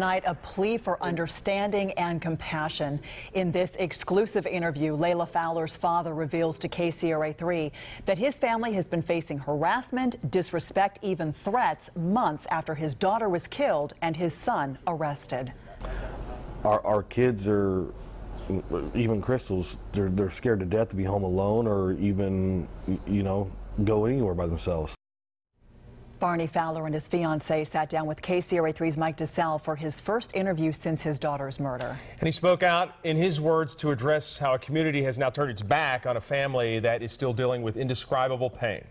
tonight, a plea for understanding and compassion. In this exclusive interview, Leila Fowler's father reveals to KCRA 3 that his family has been facing harassment, disrespect, even threats months after his daughter was killed and his son arrested. Our kids are, even Crystal's, they're scared to death to be home alone or even, go anywhere by themselves. Barney Fowler and his fiancee sat down with KCRA 3's Mike DeSalle for his first interview since his daughter's murder. And he spoke out, in his words, to address how a community has now turned its back on a family that is still dealing with indescribable pain.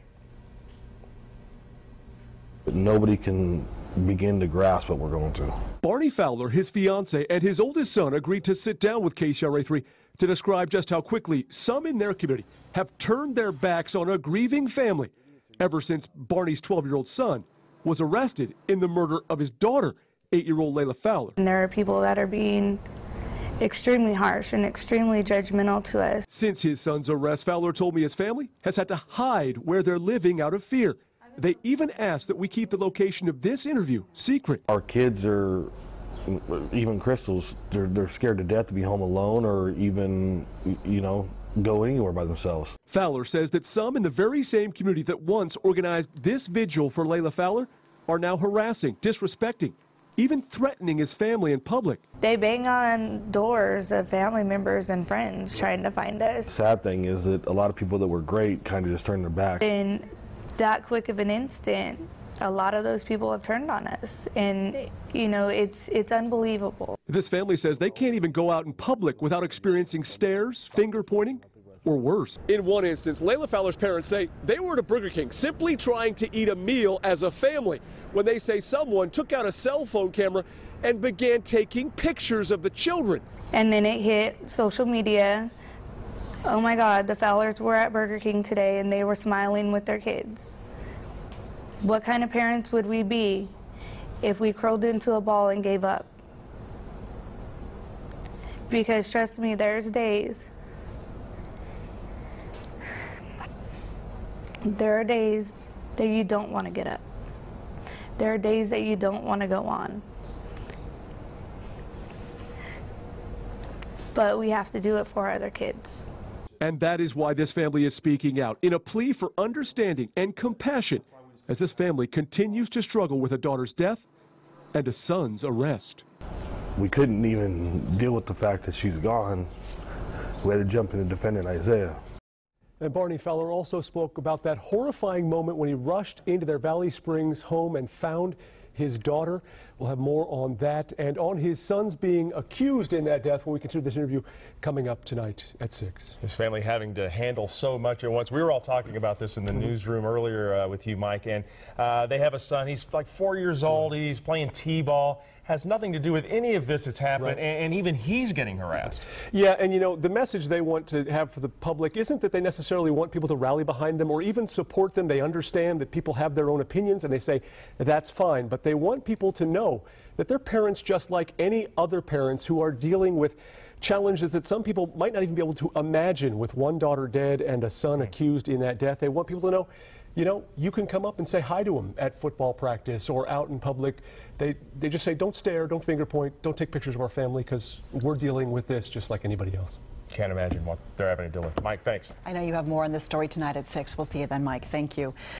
But nobody can begin to grasp what we're going through. Barney Fowler, his fiancee, and his oldest son agreed to sit down with KCRA 3 to describe just how quickly some in their community have turned their backs on a grieving family ever since Barney's 12-year-old son was arrested in the murder of his daughter, 8-year-old Leila Fowler. And there are people that are being extremely harsh and extremely judgmental to us. Since his son's arrest, Fowler told me his family has had to hide where they're living out of fear. They even asked that we keep the location of this interview secret. Our kids are, even Crystal's, they're scared to death to be home alone or even, go anywhere by themselves. Fowler says that some in the very same community that once organized this vigil for Leila Fowler are now harassing, disrespecting, even threatening his family in public. They bang on doors of family members and friends trying to find us. Sad thing is that a lot of people that were great kind of just turned their back. In that quick of an instant, a lot of those people have turned on us, and it's unbelievable. This family says they can't even go out in public without experiencing stares, finger pointing, or worse. In one instance, Leila Fowler's parents say they were at a Burger King simply trying to eat a meal as a family when they say someone took out a cell phone camera and began taking pictures of the children. And then it hit social media. Oh my God, the Fowlers were at Burger King today and they were smiling with their kids. What kind of parents would we be if we curled into a ball and gave up? Because trust me, there are days that you don't want to get up. There are days that you don't want to go on. But we have to do it for our other kids. And that is why this family is speaking out in a plea for understanding and compassion as this family continues to struggle with a daughter's death and a son's arrest. We couldn't even deal with the fact that she's gone. We had to jump in and defend Isaiah. And Barney Fowler also spoke about that horrifying moment when he rushed into their Valley Springs home and found his daughter. We'll have more on that and on his sons being accused in that death when we continue this interview coming up tonight at 6. His family having to handle so much at once. We were all talking about this in the newsroom earlier with you, Mike, and they have a son. He's like 4 years old. He's playing t-ball. Has nothing to do with any of this that's happened, right. and even he's getting harassed. Yeah, and the message they want to have for the public isn't that they necessarily want people to rally behind them or even support them. They understand that people have their own opinions and they say that's fine, but they want people to know that they're parents just like any other parents who are dealing with challenges that some people might not even be able to imagine with one daughter dead and a son accused in that death. They want people to know, you can come up and say hi to them at football practice or out in public. They just say, don't stare, don't finger point, don't take pictures of our family because we're dealing with this just like anybody else. Can't imagine what they're having to deal with. Mike, thanks. I know you have more on this story tonight at 6. We'll see you then, Mike. Thank you.